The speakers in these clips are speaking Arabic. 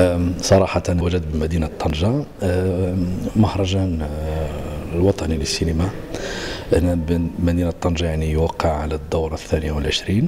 صراحة وجد بمدينة طنجة مهرجان الوطني للسينما هنا بمدينة طنجة، يعني يوقع على الدورة 22.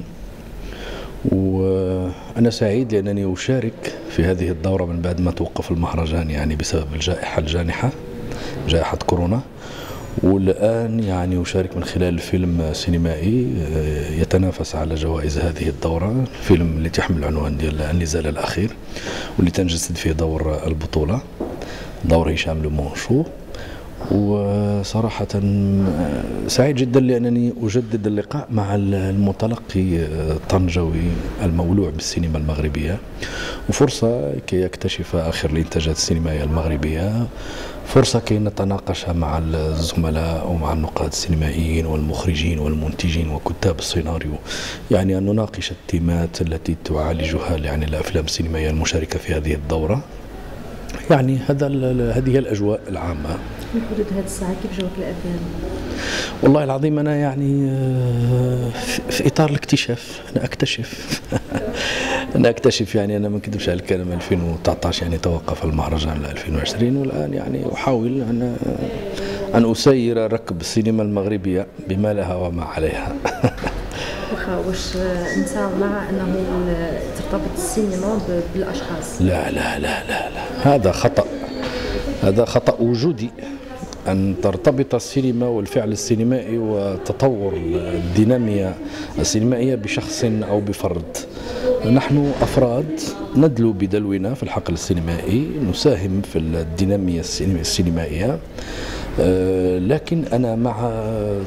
وأنا سعيد لأنني أشارك في هذه الدورة من بعد ما توقف المهرجان يعني بسبب الجائحة الجانحة، جائحة كورونا. والآن يعني أشارك من خلال فيلم سينمائي يتنافس على جوائز هذه الدورة، فيلم اللي تحمل العنوان ديال النزال الأخير، واللي تنجسد فيه دور البطولة دور هشام لومونشو. وصراحة سعيد جدا لأنني أجدد اللقاء مع المتلقي الطنجاوي المولوع بالسينما المغربية، وفرصة كي يكتشف آخر الإنتاجات السينمائية المغربية، فرصة كي نتناقش مع الزملاء ومع النقاد السينمائيين والمخرجين والمنتجين وكتاب السيناريو، يعني أن نناقش التيمات التي تعالجها يعني الأفلام السينمائية المشاركة في هذه الدورة. يعني هذه الأجواء العامة. في حدود هذه الساعة كيف جوك الأفلام؟ والله العظيم أنا يعني في إطار الاكتشاف، أنا أكتشف يعني أنا ما نكذبش على الكلام. 2019 يعني توقف المهرجان ل 2020، والآن يعني أحاول أن أسير ركب السينما المغربية بما لها وما عليها. واش أنت مع أنه ترتبط السينما بالأشخاص؟ لا لا لا لا لا، هذا خطأ وجودي أن ترتبط السينما والفعل السينمائي وتطور الدينامية السينمائية بشخص أو بفرد. نحن أفراد ندلو بدلونا في الحقل السينمائي، نساهم في الدينامية السينمائية، لكن أنا مع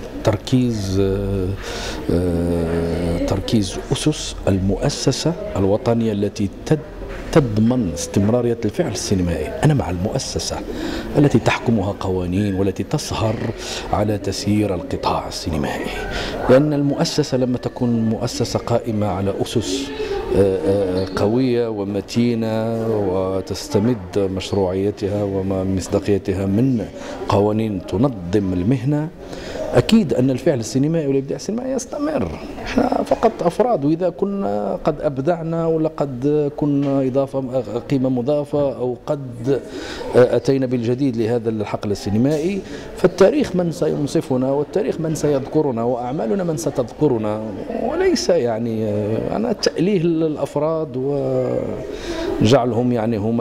تركيز أسس المؤسسة الوطنية التي تضمن استمرارية الفعل السينمائي. أنا مع المؤسسة التي تحكمها قوانين والتي تسهر على تسيير القطاع السينمائي، لأن المؤسسة لما تكون مؤسسة قائمة على أسس قوية ومتينة وتستمد مشروعيتها ومصداقيتها من قوانين تنظم المهنة، أكيد أن الفعل السينمائي والإبداع السينمائي يستمر. إحنا فقط أفراد، وإذا كنا قد أبدعنا ولا قد كنا قيمة مضافة أو قد أتينا بالجديد لهذا الحقل السينمائي، فالتاريخ من سينصفنا والتاريخ من سيذكرنا وأعمالنا من ستذكرنا، وليس يعني أنا تأليه الأفراد وجعلهم يعني هم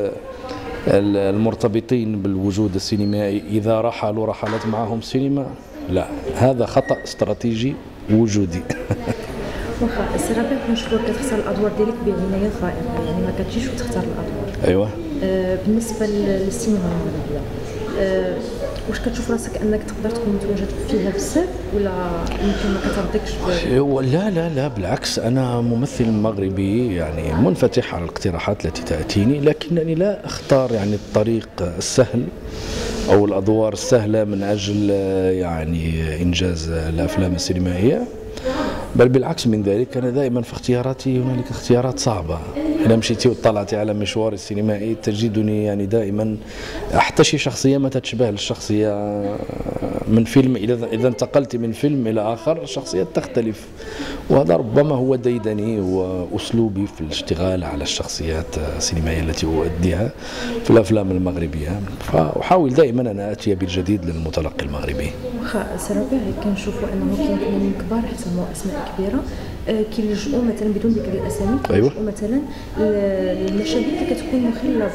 المرتبطين بالوجود السينمائي. إذا رحلوا رحلت معهم السينما، لا، هذا خطأ استراتيجي وجودي. واخا السي ربيع كنشوفك كتختار الادوار ديالك بعنايه فائقه، يعني ما كتجيش وتختار الادوار. ايوه. بالنسبه للسينما المغربيه، واش كتشوف راسك انك تقدر تكون متواجد فيها بزاف ولا يمكن ما كترضيكش؟ لا لا لا، بالعكس، أنا ممثل مغربي يعني منفتح على الاقتراحات التي تأتيني، لكنني لا أختار يعني الطريق السهل أو الأدوار السهلة من أجل يعني إنجاز الأفلام السينمائية، بل بالعكس من ذلك. أنا دائما في اختياراتي هنالك اختيارات صعبة. إذا مشيتي وطلعتي على مشواري السينمائي تجدني يعني دائما أحتشي شخصية ما تتشبه للشخصية من فيلم. إذا انتقلت من فيلم إلى آخر الشخصيات تختلف، وهذا ربما هو ديدني وأسلوبي في الاشتغال على الشخصيات السينمائية التي أؤديها في الأفلام المغربية. فأحاول دائما أن آتي بالجديد للمتلقي المغربي. واخا سي ربيع كنشوفوا أنه كاين فنانين كبار حتى هما أسماء كبيرة كيلجؤوا مثلا بدون ذكر الأسامي، كيلجؤوا مثلا المشاهد اللي كتكون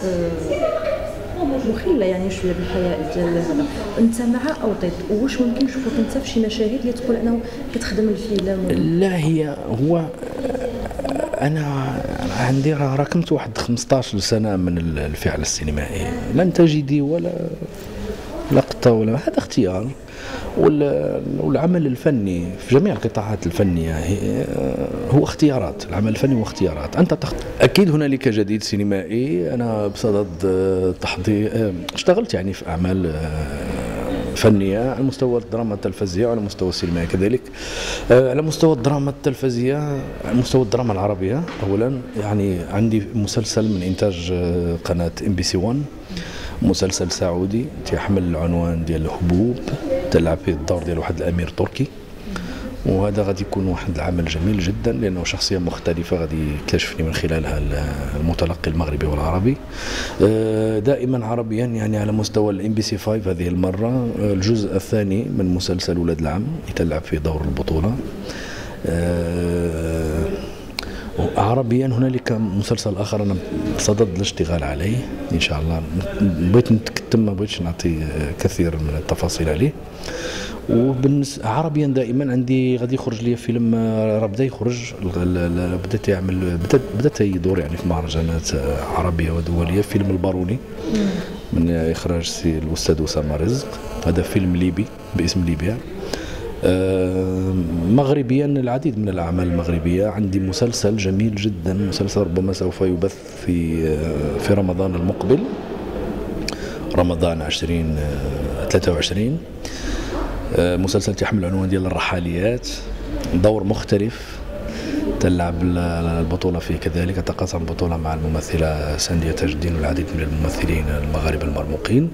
مخلة يعني شويه بالحياه ديال هذا. انت مع او ضد؟ واش ممكن نشوفوك انت في شي مشاهد اللي تقول انه كتخدم الفيلم؟ لا، هو انا عندي راكمت واحد 15 سنه من الفعل السينمائي، لن تجدي ولا لقطه ولا هذا اختيار. والعمل الفني في جميع القطاعات الفنية هو اختيارات. العمل الفني هو اختيارات، أنت أكيد هنالك جديد سينمائي. أنا بصدد تحضير، اشتغلت يعني في أعمال فنية على مستوى الدراما التلفزية وعلى مستوى السينما كذلك. على مستوى الدراما التلفزية، على مستوى الدراما العربية أولا، يعني عندي مسلسل من إنتاج قناة MBC1، مسلسل سعودي يحمل العنوان ديال هبوب، تلعب فيه الدور ديال واحد الأمير تركي، وهذا غادي يكون واحد العمل جميل جدا، لأنه شخصية مختلفة غادي يكتشفني من خلالها المتلقي المغربي والعربي. دائما عربيا، يعني على مستوى الMBC5 هذه المرة الجزء الثاني من مسلسل ولاد العم يتلعب في دور البطولة. عربيا هنالك مسلسل آخر أنا بصدد الاشتغال عليه إن شاء الله، بغيت نتكتم، ما بغيتش نعطي كثير من التفاصيل عليه. وبالنسبة عربيا دائما عندي غادي يخرج لي فيلم راه بدا يخرج، بدات يدور يعني في مهرجانات عربية ودولية، فيلم الباروني من إخراج الأستاذ أسامة رزق. هذا فيلم ليبي باسم ليبيا. مغربيا العديد من الأعمال المغربية. عندي مسلسل جميل جدا، مسلسل ربما سوف يبث في رمضان المقبل، رمضان 2023. مسلسل تحمل عنوان ديال الرحاليات، دور مختلف تلعب البطولة فيه كذلك، تقاسم بطولة مع الممثلة ساندية تاج الدين والعديد من الممثلين المغاربة المرموقين.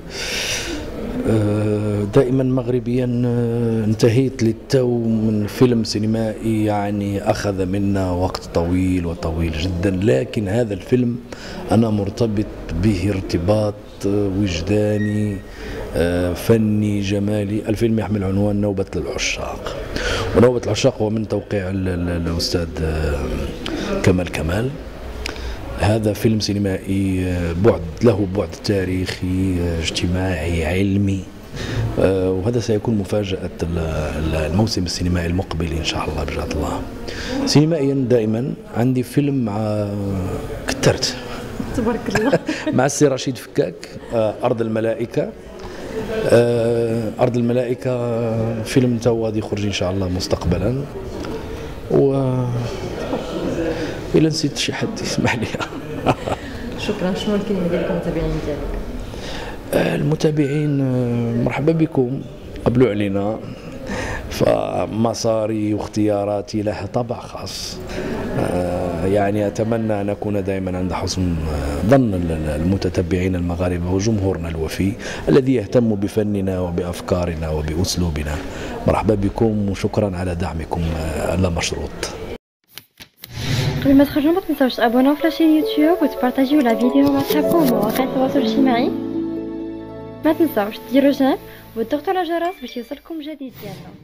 دائما مغربيا انتهيت للتو من فيلم سينمائي يعني أخذ منا وقت طويل جدا، لكن هذا الفيلم أنا مرتبط به ارتباط وجداني فني جمالي. الفيلم يحمل عنوان نوبة العشاق، ونوبة العشاق هو من توقيع الأستاذ كمال. هذا فيلم سينمائي له بعد تاريخي اجتماعي علمي، وهذا سيكون مفاجأة الموسم السينمائي المقبل إن شاء الله بجاه الله. سينمائيا دائما عندي فيلم مع كترت تبارك الله مع السي رشيد فكاك، أرض الملائكة. أرض الملائكة فيلم تو غادي يخرج إن شاء الله مستقبلا. إلا نسيت شي حد يسمح لي. شكرا. شنو الكلمة ديالك المتابعين ديالك؟ المتابعين مرحبا بكم، قبلوا علينا، فمساري واختياراتي لها طابع خاص. يعني أتمنى أن أكون دائما عند حسن ظن المتتبعين المغاربة وجمهورنا الوفي الذي يهتم بفننا وبأفكارنا وبأسلوبنا. مرحبا بكم وشكرا على دعمكم اللامشروط. قبل ما تخرجوا ما تنساوش تابوناو في لاشين يوتيوب وتبارطاجيو لا فيديو مع صحابكم ومواقع التواصل الاجتماعي. ما تنساوش ديروا جيم وتضغطوا على الجرس باش يوصلكم جديد ديالنا.